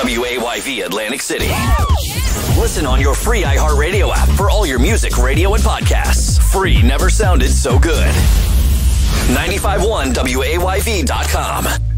WAYV Atlantic City. Listen on your free iHeartRadio app for all your music, radio, and podcasts. Free never sounded so good. 95.1 WAYV.com.